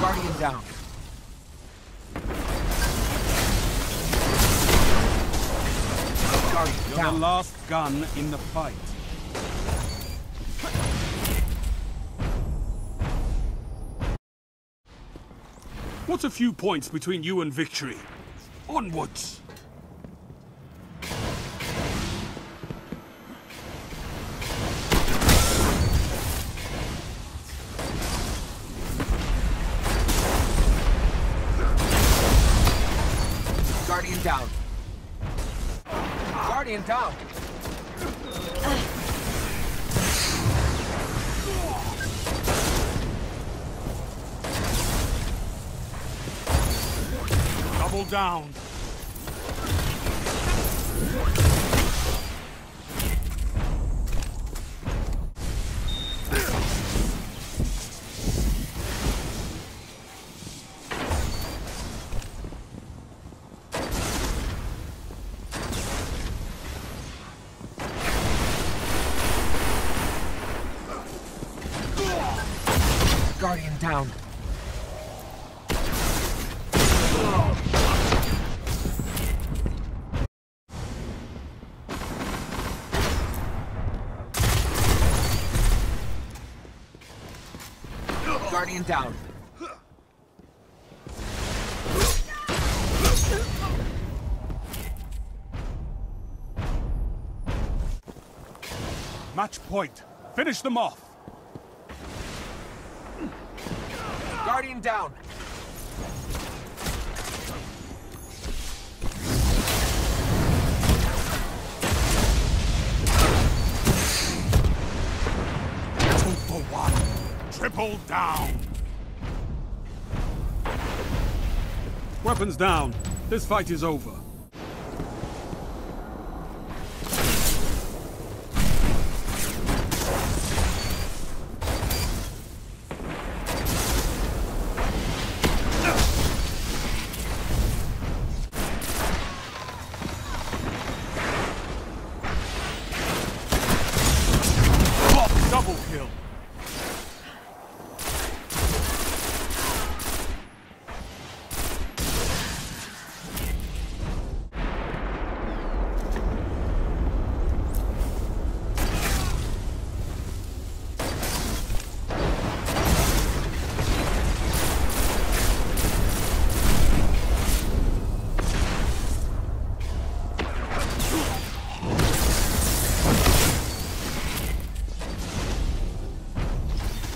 Guardian down. Guardian You're down. the last gun in the fight. What's a few points between you and victory? Onwards! Guardian down. Guardian down. Double down. Guardian down. Guardian down. Match point. Finish them off. Guardian down. Two for one. Triple down. Weapons down. This fight is over. Double kill.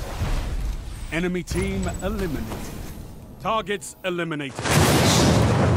Enemy team eliminated. Targets eliminated.